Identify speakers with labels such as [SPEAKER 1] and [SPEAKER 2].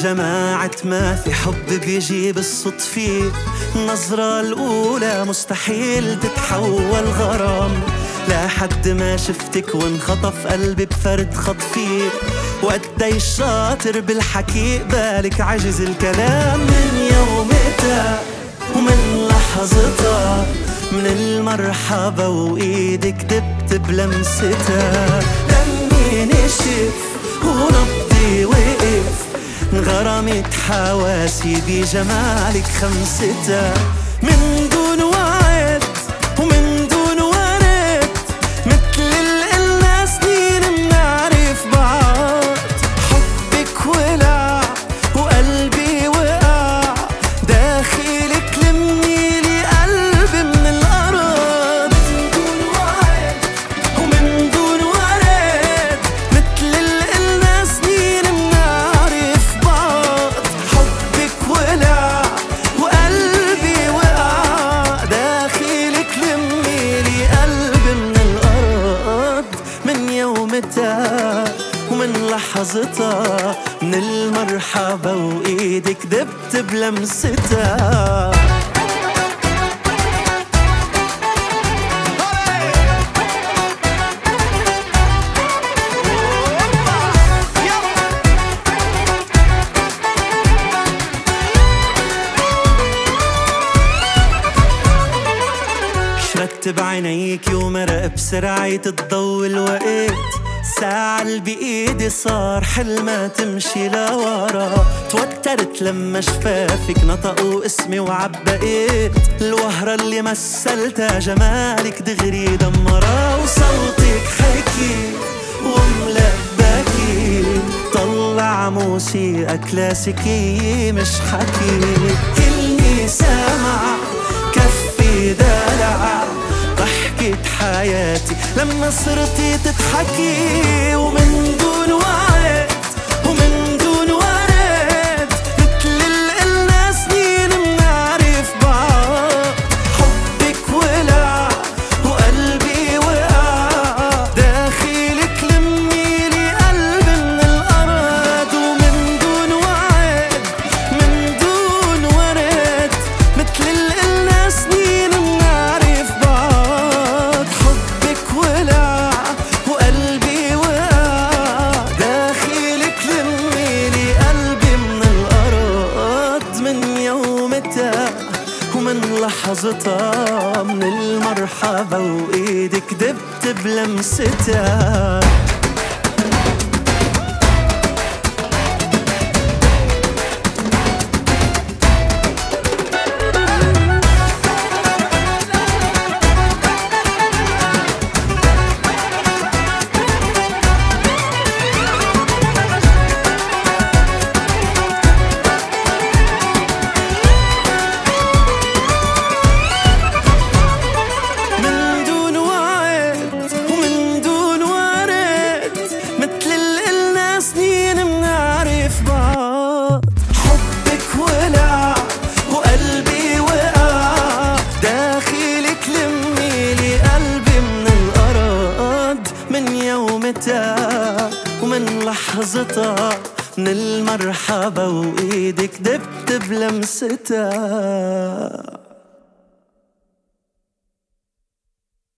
[SPEAKER 1] جماعة ما في حب بيجي بالصدفة، النظرة الأولى مستحيل تتحول غرام، لحد ما شفتك وانخطف قلبي بفرد خطفي، وقدي الشاطر بالحكي بالك عجز الكلام. من يومتها ومن لحظتها، من المرحبا وإيدك دبت بلمستها، دمي نشف ونبضي وقف، انغرمت حواسي بجمالك خمستها، من دون وعد ومن دون ورد، مثل القلنا سنين منعرف بعض، حبك ولع وقلبي وقع، داخلك لمني لي قلبي من الأرض، من دون وعد ومن دون ورد، مثل القلنا سنين منعرف بعض، حبك ولع وقلبي وقع، داخلك لمني لي قلبي من الأرض. من يومتها ومن لحظتها، من المرحبا وإيدك دبت بلمستها. شردت بعينيك ومرق بسرعة الضوء الوقت، ساعة اللي بإيدي صار حلمة تمشي لورا، توترت لما شفافك نطقوا اسمي وعبقيت، الوهرة اللي مثلتها جمالك دغري دمرا، وصوتك حكي وملبكي، طلع موسيقى كلاسيكية مش حكي، كلني سامع كفي دلع، ضحكة حياتي لما صرتي تضحكي، ومن دون وعد ومن دون ورد، مثل القلنا سنين منعرف بعض، حبك ولع وقلبي وقع، داخلك لمني لي قلبي من الأرض، ومن دون وعد من دون ورد، مثل القلنا سنين منعرف بعض، حبك ولع وقلبي وقع، داخلك لمي لي قلبي من الأرض. من يومتها ومن لحظتها، من المرحبا وإيدك دبت بلمستها. من دون وعد ومن دون ورد، مثل القلنا سنين منعرف بعض، حبك ولع وقلبي وقع، داخلك لمي لي قلبي من الأرض. من يومتها ومن لحظتها، من المرحبا وإيدك دبت بلمستها.